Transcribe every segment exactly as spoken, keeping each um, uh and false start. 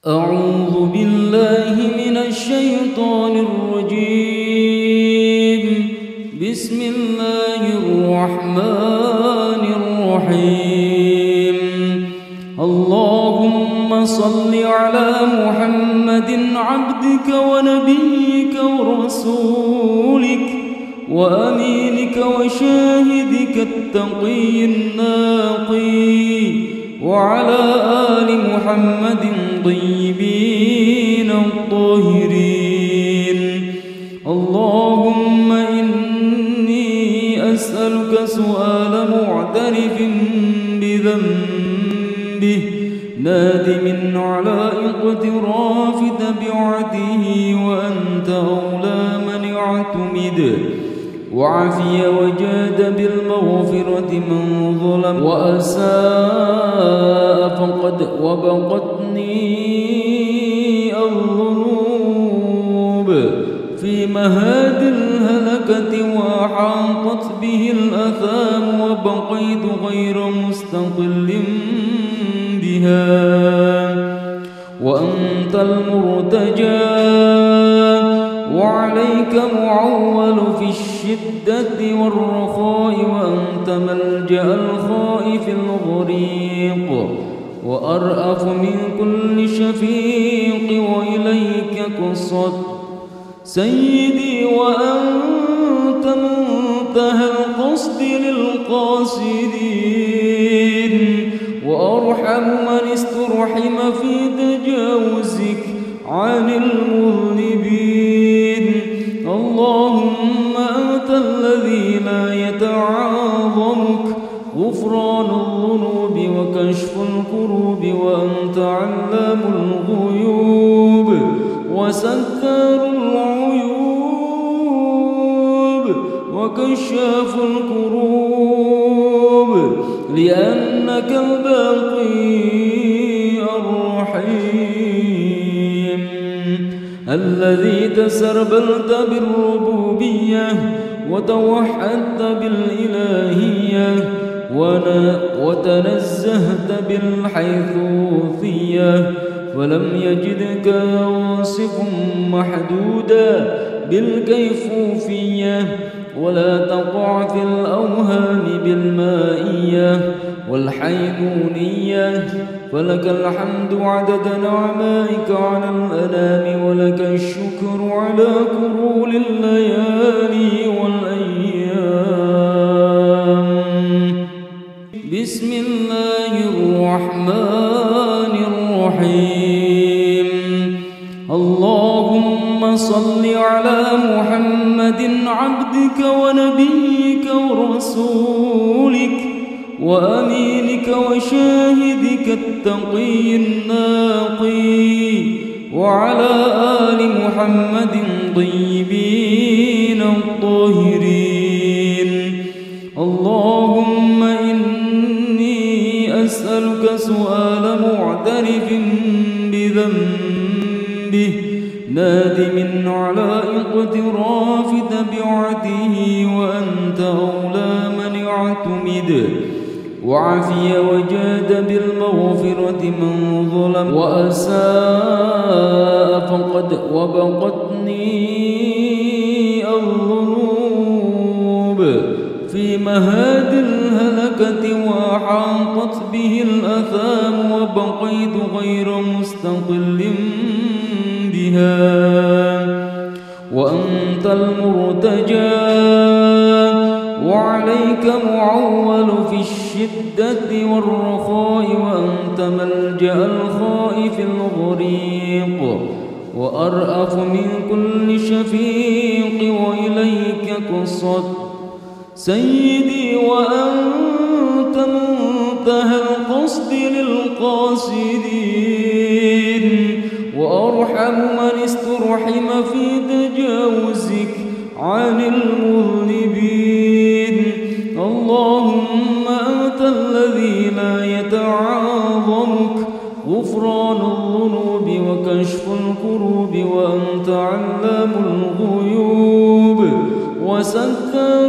أعوذ بالله من الشيطان الرجيم. بسم الله الرحمن الرحيم. اللهم صل على محمد عبدك ونبيك ورسولك وأمينك وشاهدك التقي الناقي، وعلى آل محمد طيبين الطاهرين. اللهم إني أسألك سؤال معترف بذنبه نادم على اقتراف تبعته، وأنت أولى من اعتمد، وعفي وجاد بالمغفرة من ظلم وأساء فقد وبقتني الذنوب في مهاد الهلكة، وأحاطت به الأثام، وبقيت غير مستقل بها، وأنت المرتجى وعليك معول في الشدة والرخاء، وأنت ملجأ الخائف الغريق، وأرأف من كل شفيق، وإليك قصد سيدي، وأنت منتهى القصد للقاصدين، وأرحم من استرحم في تجاوزك عن المذنبين. اللهم أنت الذي لا يتعاظمك غفران الذنوب وكشف الكروب، وأنت علام الغيوب وستار العيوب وكشاف الكروب، لأنك الباقي الرحيم الذي تسربلت بالربوبية وتوحدت بالإلهية وتنزهت بالحيثوثية، فلم يجدك واصف محدودا بالكيفوفية، ولا تقع في الأوهام بالمائية والحينونية، فلك الحمد عدد نعمائك على الأنام، ولك الشكر على كرول الليالي والأيام. بسم الله الرحمن الرحيم. اللهم صل على محمد عبدك ونبيك ورسولك وأمينك وشاهدك التقي الناقي، وعلى آل محمد طيبين الطاهرين. اللهم إني أسألك سؤال معترف بذنبه نادم على اقتراف تبعته، وأنت أولى من اعتمد، وعفي وجاد بالمغفرة من ظلم وأساء فقد وبقتني الذنوب في مهاد الهلكة، وأحاطت به الأثام، وبقيت غير مستقل بها، وأنت المرتجى وعليك معول في الشدة والرخاء، وأنت ملجأ الخائف الغريق، وأرأف من كل شفيق، وإليك قصد سيدي، وأنت منتهى القصد للقاصدين، وأرحم من استرحم في تجاوزك عن المذنبين. اللهم أنت الذي لا يتعاظمك غفران الذنوب وكشف الكروب، وأنت علام الغيوب وستار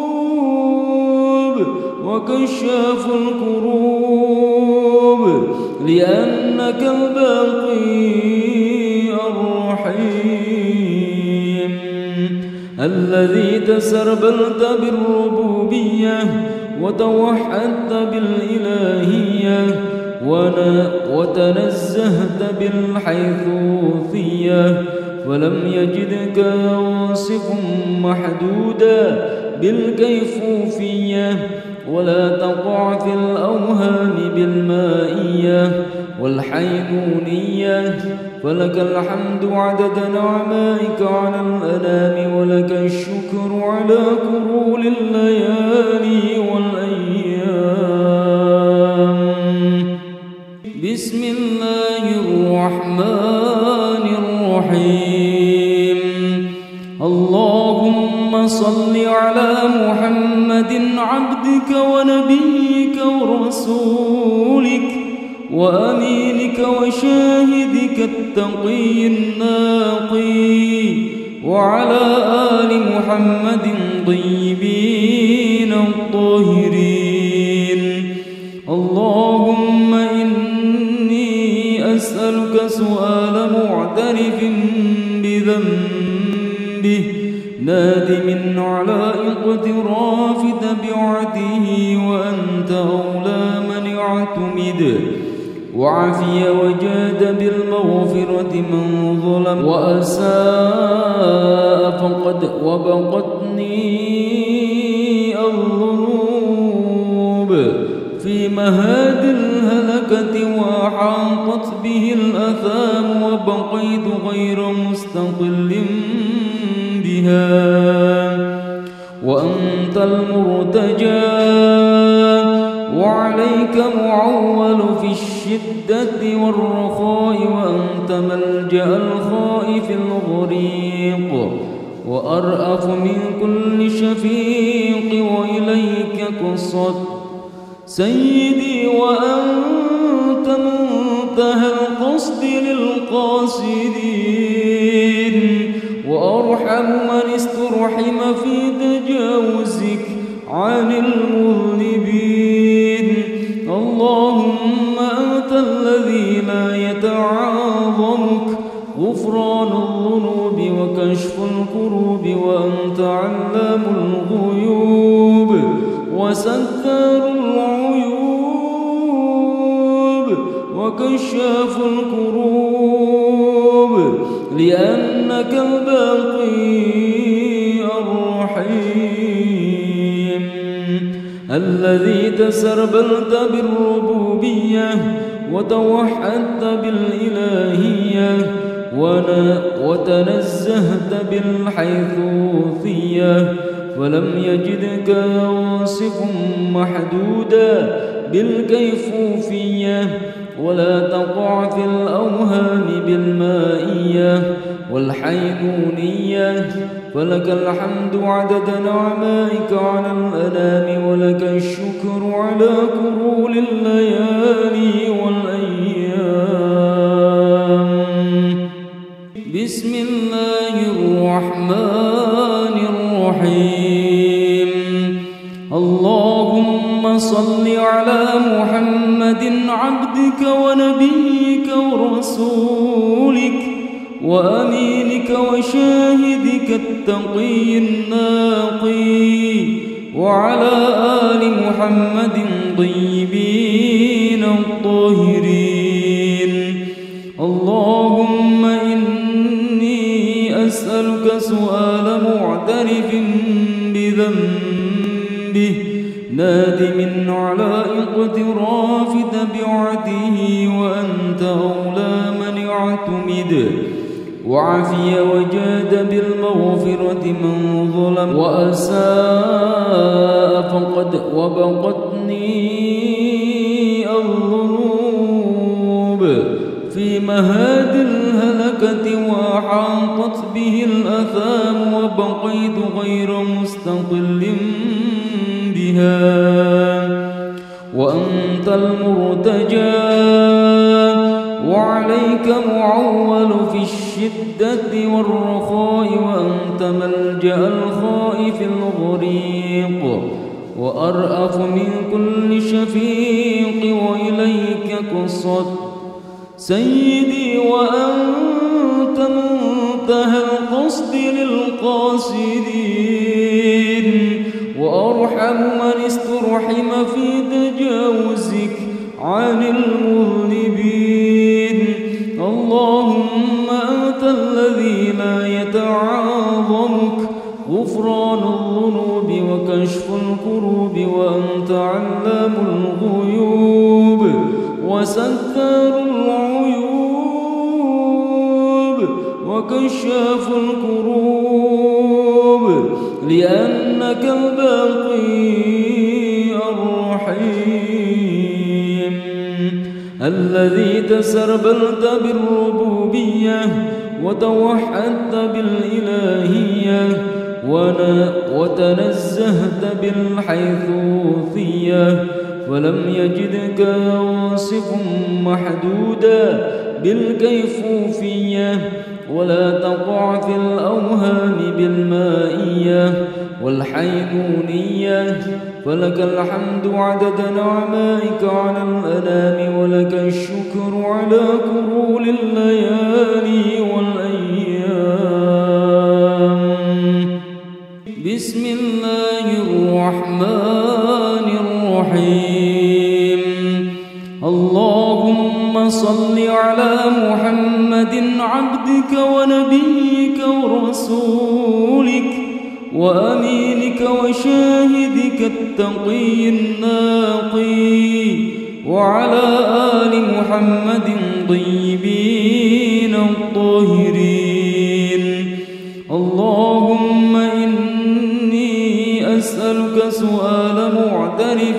العيوب وكشاف الكروب، لأنك الباقي الرحيم الذي تسربلت بالربوبية وتوحدت بالإلهية وتنزهت بالحيثوثية ولم يجدك واصف محدودا بالكيفوفية ولا تقع في الأوهام بالمائية والحينونية فلك الحمد عدد نعمائك على الأنام ولك الشكر على كرول الليالي والأيام. بسم الله الرحمن الرحيم. اللهم صل على محمد عبدك ونبيك ورسولك وأمينك وشاهدك التقي الناقي وعلى آل محمد طيبين الطاهرين. اللهم إني أسألك سؤال معترف بذنبه نادم على اقتراف تبعته وأنت أولى من اعتمد وعفي وجاد بالمغفرة من ظلم وأساء فقد وبقتني الذنوب في مهاد الهلكة وأحاطت به الأثام وبقيت غير مستقل بها وأنت المرتجى وعليك معول في الشدة والرخاء وأنت ملجأ الخائف الغريق وأرأف من كل شفيق وإليك قصد سيدي وأنت منتهى القصد للقاصدين وأرحم من استرحم في تجاوزك عن المذنبين. اللهم أنت الذي لا يتعاظمك غفران الذنوب وكشف الكروب وأنت علام الغيوب وستار العيوب وكشاف الكروب لأنك الباقي الرحيم الذي تسربلت بالربوبية وتوحدت بالإلهية وتنزهت بالحيثوثية ولم يجدك واصف محدودا بالكيفوفية ولا تقع في الأوهام بالمائية والحينونية فلك الحمد عدد نعمائك على الأنام ولك الشكر على كرول الليالي والأيام. بسم الله الرحمن الرحيم. اللهم صل على محمد عبدك ونبيك ورسولك وأمينك وشاهدك التقي الناقي وعلى آل محمد طيبين الطاهرين. اللهم إني أسألك سؤال معترف بذنبه نادم على اقتراف تبعته وأنت أولى من اعتمد وعفي وجاد بالمغفرة من ظلم وأساء فقد وبقتني الذنوب في مهاد الهلكة وأحاطت به الأثام وبقيت غير مستقل بها وأنت المرتجى وعليك معول في الشدة والرخاء وأنت ملجأ الخائف الغريق وأرأف من كل شفيق وإليك قصد سيدي وأنت منتهى القصد للقاصدين وأرحم من استرحم في تجاوزك عن المذنبين. اللهم أنت الذي لا يتعاظمك غفران الذنوب وكشف الكروب وأنت علام الغيوب وستار العيوب وكشاف الكروب لأنك الباقي الرحيم الذي تسربلت بالربوبية وتوحدت بالإلهية وتنزهت بالحيثوثية ولم يجدك واصف محدودا بالكيفوفية ولا تقع في الأوهام بالمائية والحينونية. فلك الحمد عدد نعمائك على الأنام ولك الشكر على كرول الليالي والأيام. بسم الله الرحمن الرحيم. اللهم صل على محمد عبدك ونبيك ورسولك وأمينك وشاهدك التقي الناقي وعلى آل محمد طيبين الطاهرين. اللهم إني أسألك سؤال معترف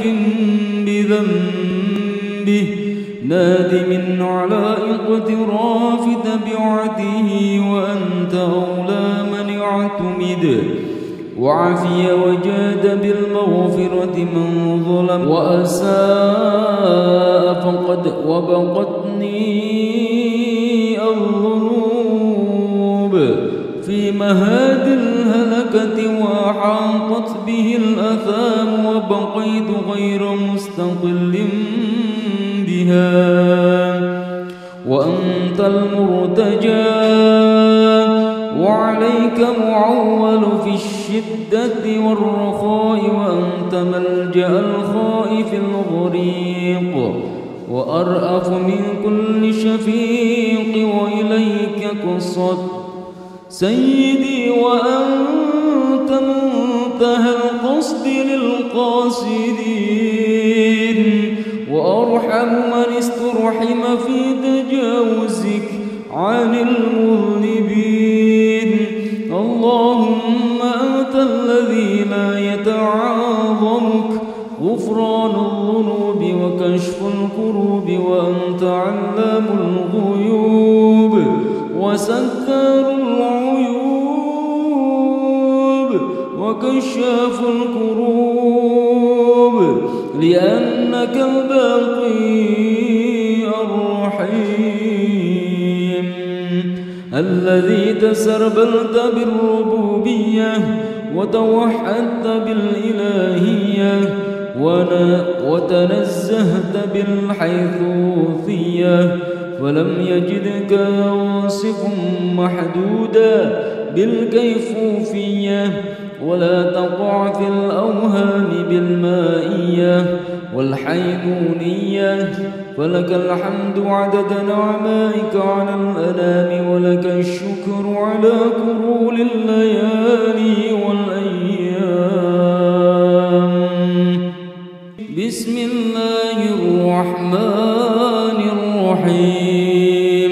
بذنبه نادم على اقتراف تبعته وأنت أولى من اعتمد وعفي وجاد بالمغفرة من ظلم وأساء فقد وبقتني الذنوب في مهاد الهلكة وأحاطت به الأثام وبقيت غير مستقل بها وأنت المرتجى وعليك معول في الشدة والرخاء وأنت ملجأ الخائف الغريق وأرأف من كل شفيق وإليك قصد سيدي وأنت منتهى القصد للقاصدين وأرحم من استرحم في تجاوزك عن المذنبين. اللهم أنت الذي لا يتعاظمك غفران الذنوب وكشف الكروب وأنت علام الغيوب وستار العيوب وكشاف الكروب لأنك الباقي الرحيم الذي تسربلت بالربوبية وتوحدت بالإلهية وتنزهت بالحيثوثية ولم يجدك واصف محدودا بالكيفوفية ولا تقع في الأوهام بالمائية والحينونية. فلك الحمد عدد نعمائك على الأنام ولك الشكر على كرول الليالي والأيام. بسم الله الرحمن الرحيم.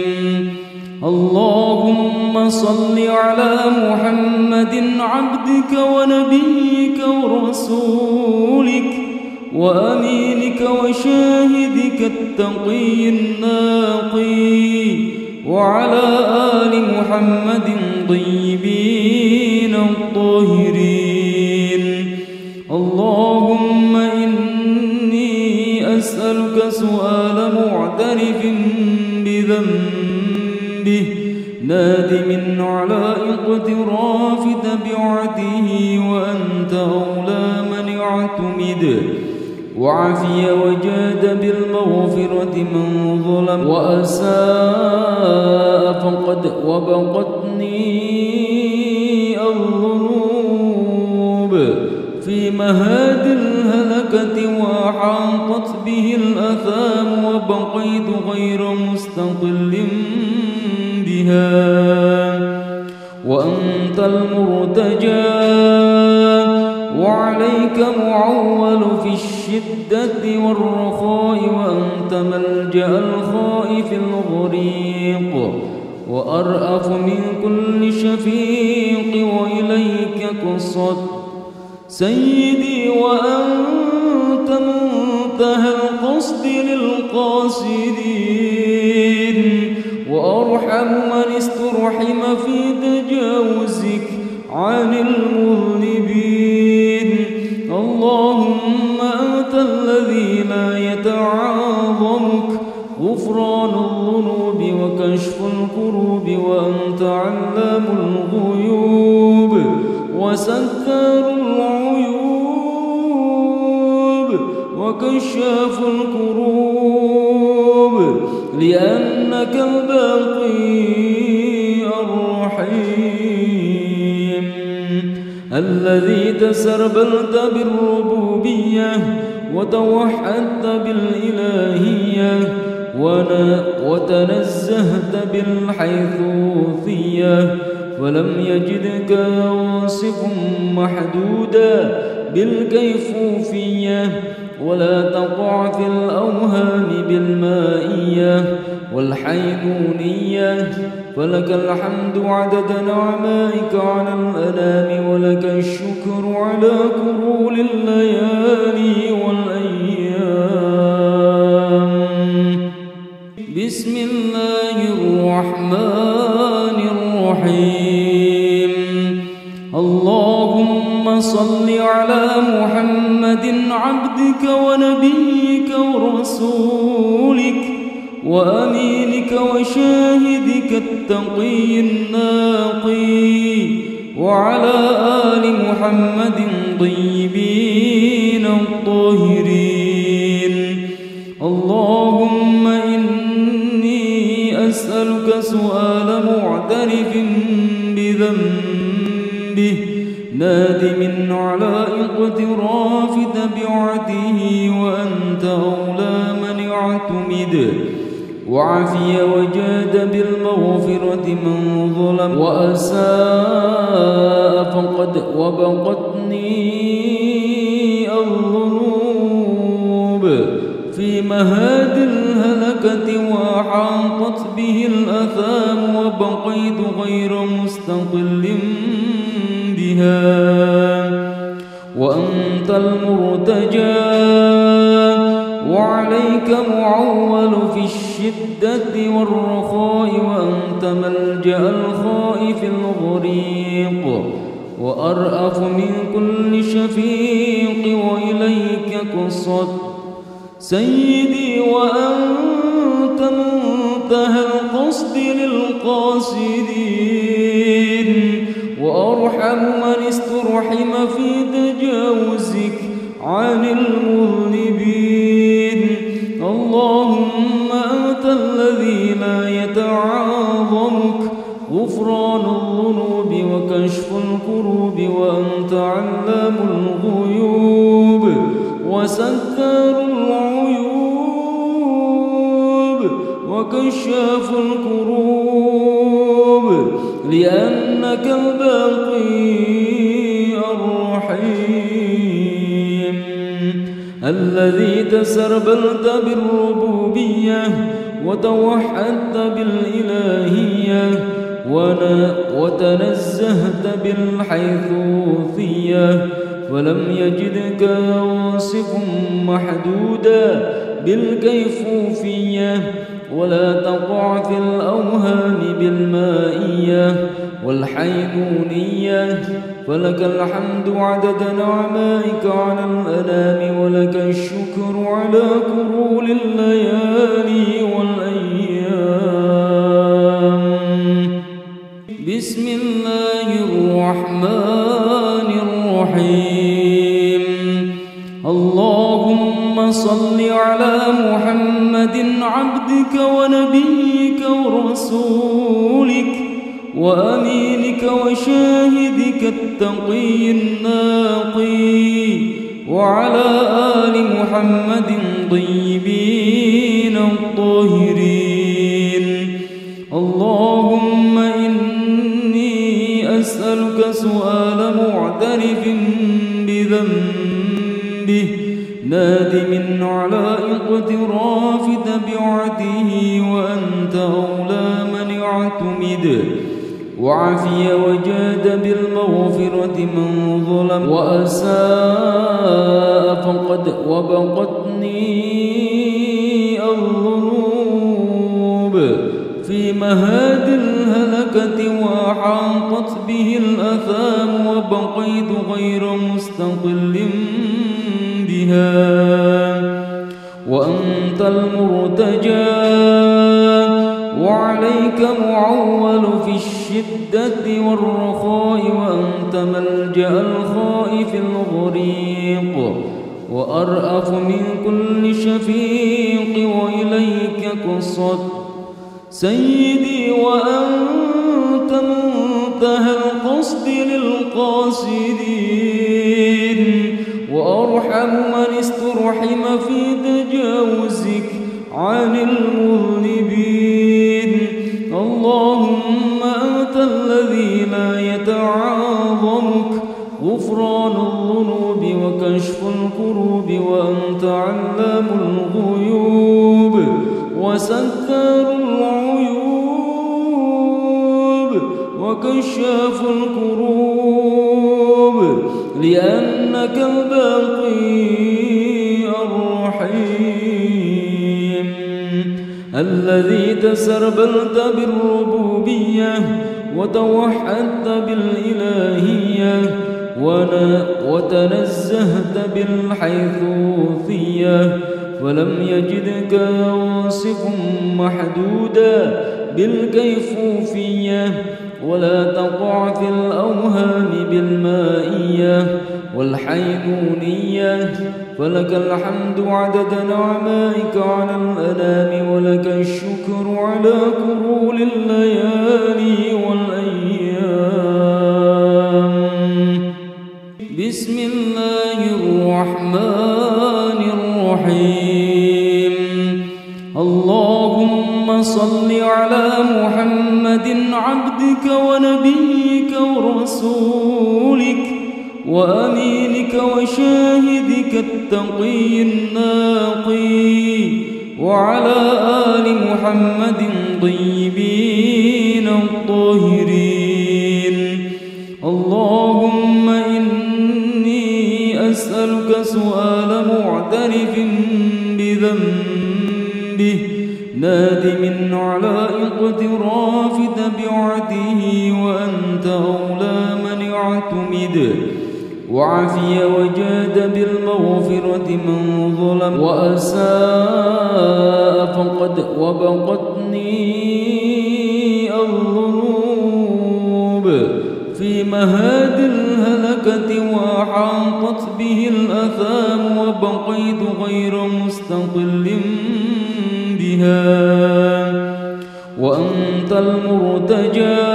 اللهم صل على محمد عبدك ونبيك ورسولك وأمينك وشاهدك التقي الناقي وعلى آل محمد طيبين الطاهرين. اللهم إني أسألك سؤال معترف بذنبه نادم على اقتراف تبعته وأنت أولى من اعتمد وعفي وجاد بالمغفرة من ظلم وأساء فقد وبقتني الذنوب في مهاد الهلكة وأحاطت به الآثام وبقيت غير مستقل بها وأنت المرتجى وعليك معول في الشدة والرخاء وأنت ملجأ الخائف الغريق وأرأف من كل شفيق وإليك قصد سيدي وأنت منتهى القصد للقاصدين وأرحم من استرحم في تجاوزك عن المذنبين اللهم أنت الذي لا يتعاظمك غفران الذنوب وكشف الكروب وأنت علام الغيوب وستار العيوب وكشاف الكروب لأنك الباقي الرحيم الذي تسربلت بالربوبية وتوحدت بالإلهية وتنزهت بالحيثوثية ولم يجدك واصف محدودا بالكيفوفية ولا تقع في الأوهام بالمائية والحينونية فلك الحمد عدد نعمائك على الأنام ولك الشكر على كرول الليالي والأيام بسم الله الرحمن الرحيم اللهم صل على محمد عبدك ونبيك ورسولك وأمينك وشاهدك التقي الناقي وعلى آل محمد طيبين الطاهرين اللهم إني أسألك سؤال معترف بذنبه نادم على اقتراف تبعته وأنت أولى من اعتمد وعفي وجاد بالمغفرة من ظلم وأساء فقد وبقتني الذنوب في مهاد الهلكة وأحاطت به الآثام وبقيت غير مستقل بها وأنت المرتجى وعليك معول في الشدة والرخاء وأنت ملجأ الخائف الغريق وأرأف من كل شفيق وإليك قصد سيدي وأنت منتهى القصد للقاصدين وأرحم من استرحم في تجاوزك عن المذنبين اللهم أنت الذي لا يتعاظمك غفران الذنوب وكشف الكروب وأنت علام الغيوب وستار العيوب وكشاف الكروب لأنك الباقي الرحيم الذي تسربلت بالربوبية وتوحدت بالإلهية وتنزهت بالحيثوثية ولم يجدك واصف محدودا بالكيفوفية ولا تقع في الأوهام بالمائية والحينونية فلك الحمد عدد نعمائك على الأنام ولك الشكر على كرول الليالي والأيام بسم الله الرحمن الرحيم اللهم صل على محمد عبدك ونبيك ورسولك وأمينك وشاهدك التقي الناقي، وعلى آل محمد طيبين الطاهرين. اللهم إني أسألك سؤال معترف بذنبه نادم على اقتراف تبعته، وأنت أولى من اعتمد، وعفي وجاد بالمغفرة من ظلم وأساء فقد وبقتني الذنوب في مهاد الهلكة، وأحاطت به الأثام، وبقيت غير مستقل بها، وأنت المرتجى وعليك معول في الشدة والرخاء، وأنت ملجأ الخائف الغريق، وأرأف من كل شفيق، وإليك قصد سيدي، وأنت منتهى القصد للقاصدين، وأرحم من استرحم في تجاوزك عن المذنبين. اللهم أنت الذي لا يتعاظمك غفران الذنوب وكشف الكروب، وأنت علام الغيوب وستار العيوب وكشاف الكروب، لأنك الباقي الرحيم الذي تسربلت بالربوبية وتوحدت بالإلهية وتنزهت بالحيثوثية، فلم يجدك واصف محدودا بالكيفوفية، ولا تقع في الأوهام بالمائية والحينونية. فلك الحمد عدد نعمائك على الأنام، ولك الشكر على كرول الليالي والأيام. بسم الله الرحمن الرحيم. اللهم صل على محمد عبدك ونبيك ورسولك وأمينك وشاهدك التقي الناقي، وعلى آل محمد طيبين الطاهرين. اللهم إني أسألك سؤال معترف بذنبه نادم على اقتراف تبعته، وأنت أولى من اعتمد، وعفي وجاد بالمغفرة من ظلم وأساء فقد وبقتني الذنوب في مهاد الهلكة، وأحاطت به الأثام، وبقيت غير مستقل بها، وأنت المرتجى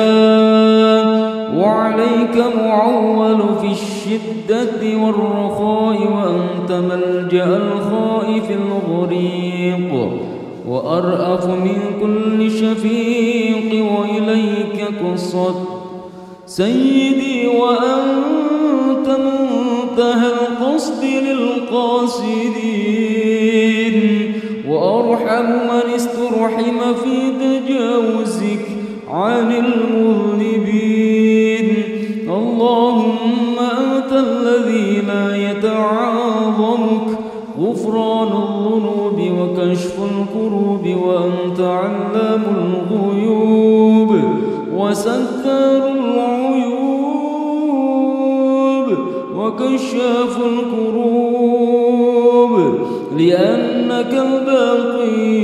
وعليك معول في الشدة والرخاء، وأنت ملجأ الخائف الغريق، وأرأف من كل شفيق، وإليك قصد سيدي، وأنت منتهى القصد للقاصدين، وأرحم من استرحم في تجاوزك عن المذنبين. اللهم أنت الذي لا يتعاظمك غفران الذنوب وكشف الكروب، وأنت علام الغيوب وستار العيوب وكشاف الكروب، لأنك الباقي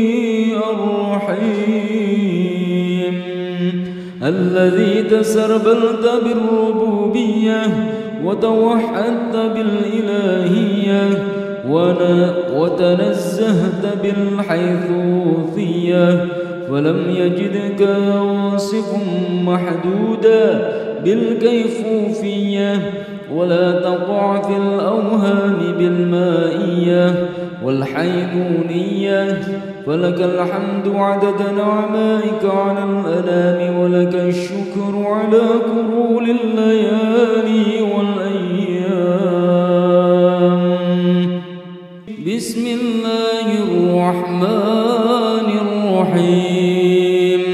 الرحيم الذي تسربلت بالربوبية وتوحدت بالإلهية وتنزهت بالحيثوثية فلم يجدك واصف محدودا بالكيفوفية ولا تقع في الأوهام بالمائية والحينونية فلك الحمد عدد نعمائك على الأنام ولك الشكر على كرول الليالي والأيام. بسم الله الرحمن الرحيم.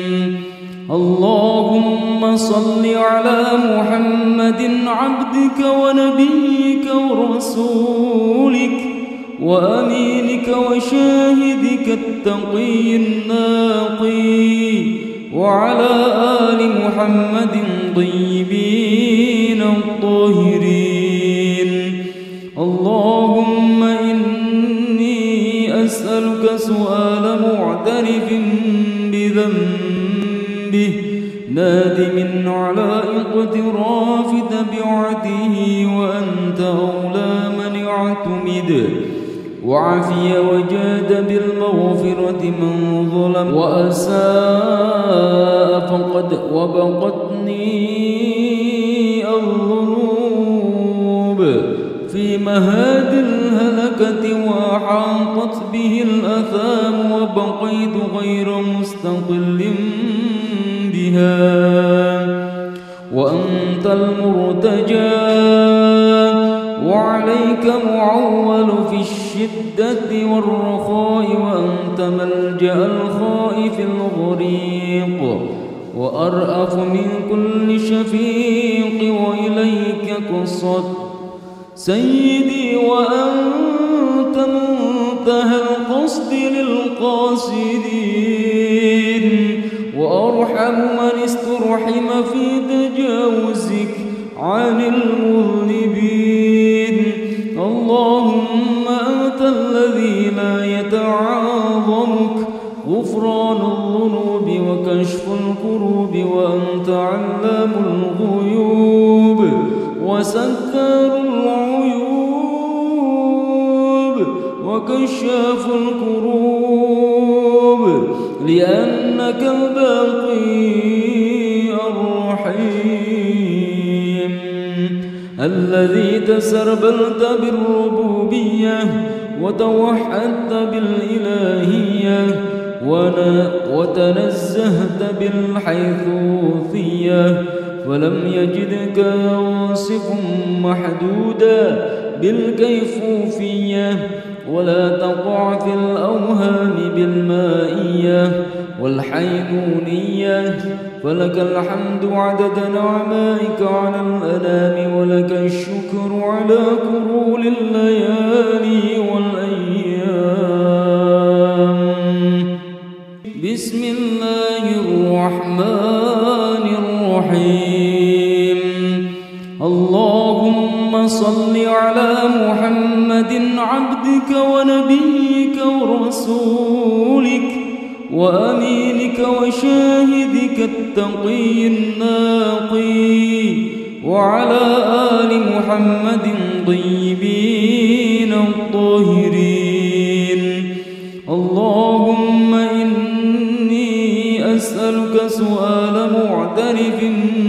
اللهم صل على محمد عبدك ونبيك ورسولك وأمينك وشاهدك التقي الناقي وعلى آل محمد طيبين الطاهرين. اللهم إني أسألك سؤال معترف بذنبه نادم على اقتراف تبعته وأنت أولى من اعتمد وعفي وجاد بالمغفرة من ظلم وأساء فقد وبقتني الذنوب في مهاد الهلكة وأحاطت به الأثام وبقيت غير مستقل بها وأنت المرتجى وعليك معول في الشدة والرخاء وأنت ملجأ الخائف الغريق وأرأف من كل شفيق وإليك قصد سيدي وأنت منتهى القصد للقاصدين وأرحم من استرحم في تجاوزك عن المذنبين. اللهم أنت الذي لا يتعاظمك غفران الذنوب وكشف الكروب وأنت علام الغيوب وستار العيوب وكشاف الكروب لأنك الباقي الرحيم الذي تسربلت بالربوبية وتوحدت بالإلهية وتنزهت بالحيثوثية فلم يجدك واصف محدودا بالكيفوفية ولا تقع في الأوهام بالمائية والحينونية فلك الحمد عدد نعمائك على الأنام ولك الشكر على كرول الليالي والأيام. بسم الله الرحمن الرحيم. اللهم صل على محمد عبدك ونبيك ورسولك وأمينك وشاهدك التقي الناقي وعلى آل محمد طيبين الطاهرين. اللهم إني أسألك سؤال معترف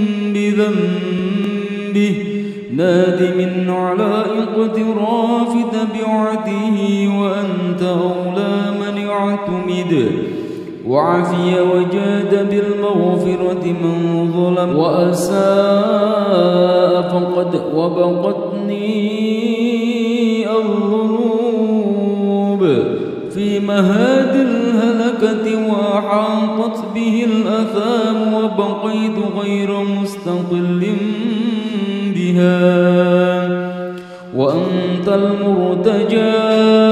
بذنبه نادم على اقتراف تبعته وأنت أولى من اعتمد وعفي وجاد بالمغفرة من ظلم وأساء فقد وبقتني الذنوب في مهاد الهلكة وأحاطت به الأثام وبقيت غير مستقل بها وأنت المرتجى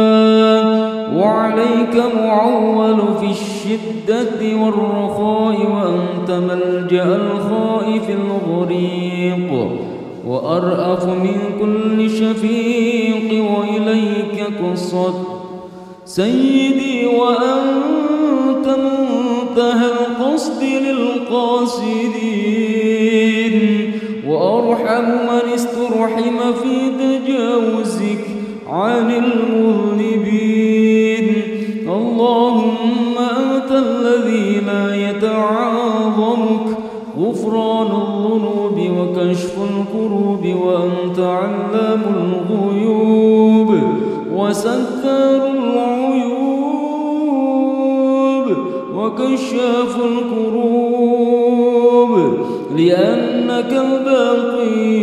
وعليك معول في الشدة والرخاء وأنت ملجأ الخائف الغريق وأرأف من كل شفيق وإليك قصد سيدي وأنت منتهى القصد للقاصدين وأرحم من استرحم في تجاوزك عن المذنبين. اللهم أنت الذي لا يتعاظمك غفران الذنوب وكشف الكروب، وأنت علام الغيوب وستار العيوب وكشاف الكروب، لأنك الباقي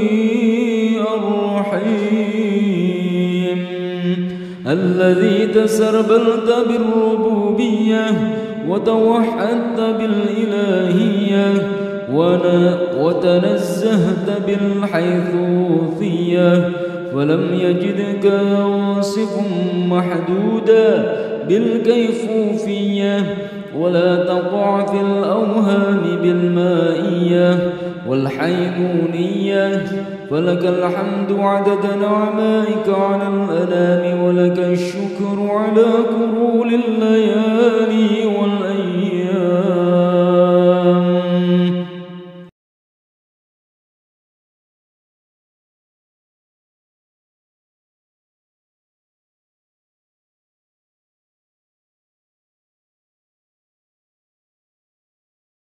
الرحيم الذي تسربلت بالربوبية وتوحدت بالإلهية وتنزهت بالحيثوثية، فلم يجدك واصف محدودا بالكيفوفية، ولا تقع في الأوهام بالمائية والحينونية. فلك الحمد عدد نعمائك على الأنام، ولك الشكر على كرول الليالي